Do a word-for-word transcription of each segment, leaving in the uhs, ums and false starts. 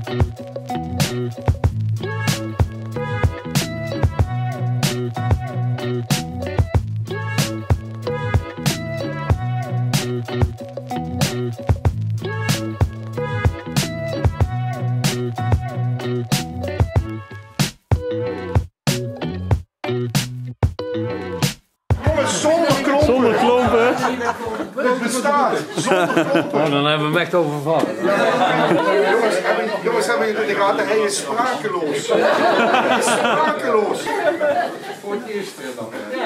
Zonder klompen. Zonder klompen. Het bestaat. Zonder klompen. Oh, dan hebben we hem echt overvallen. Jongens, hebben, jongens, hebben jullie in de gaten? Hij is sprakeloos. Hij is sprakeloos. Voor het eerst dan.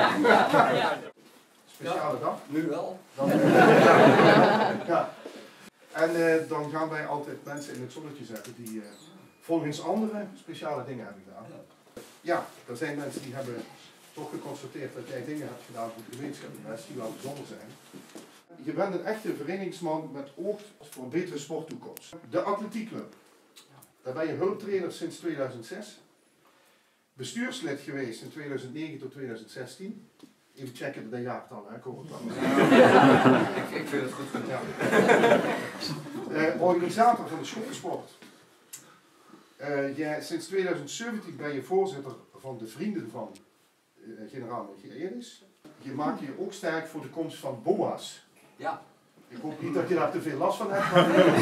Speciale dag. Nu wel. Dan, ja. En uh, dan gaan wij altijd mensen in het zonnetje zetten die uh, volgens anderen speciale dingen hebben gedaan. Ja, er zijn mensen die hebben toch geconstateerd dat jij dingen hebt gedaan voor de gemeenschap, die wel bijzonder zijn. Je bent een echte verenigingsman met oog voor een betere sporttoekomst. De Atletiekclub. Daar ben je hulptrainer sinds tweeduizend zes. Bestuurslid geweest in tweeduizend negen tot tweeduizend zestien. Even checken de jaartallen, hè, kom op dan. ik, ik vind het goed. Ja. Uh, organisator van de schoolsport. Uh, jij, sinds tweeduizend zeventien ben je voorzitter van de Vrienden van uh, generaal Michaelis. Je maakt je ook sterk voor de komst van B O A's. Ja. Ik hoop niet dat je daar te veel last van hebt.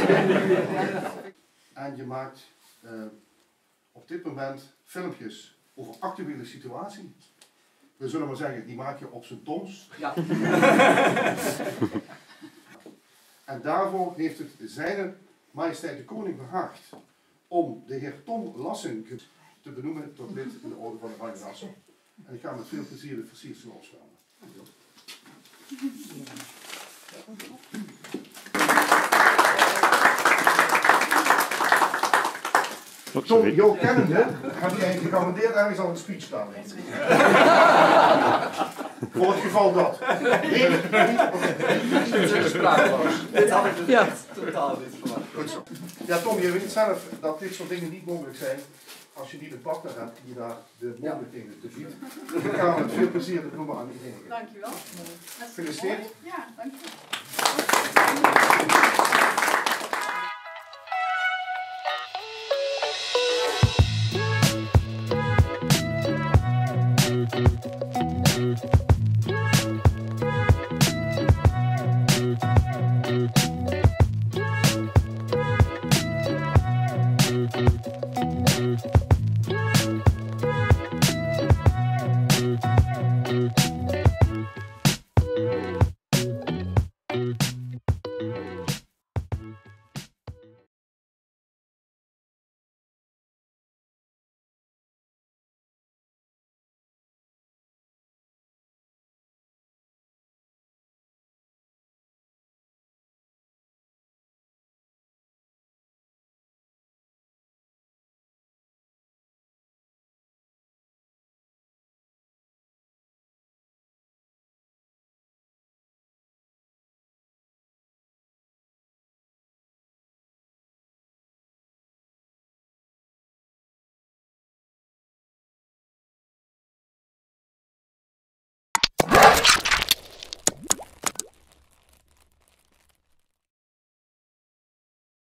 En je maakt uh, op dit moment filmpjes over actuele situatie. We zullen maar zeggen, die maak je op zijn doms. Ja. En daarvoor heeft het zijn majesteit de koning behaagd om de heer Tom Lassing te benoemen tot lid in de orde van de Oranje Nassau. En ik ga met veel plezier de versierselen opstellen. Tom, jou kennende, heb jij gegarandeerd ergens al een speech staan. Voor het geval dat. Nee, niet. Dit had ik dus ja. totaal niet verwacht. Goed zo. Ja, Tom, je weet zelf dat dit soort dingen niet mogelijk zijn als je niet een partner hebt die daar de mogelijkheden te biedt. Ik ga met veel plezier het noemen aan iedereen. Dankjewel. Gefeliciteerd. Ja, dankjewel. Thank you.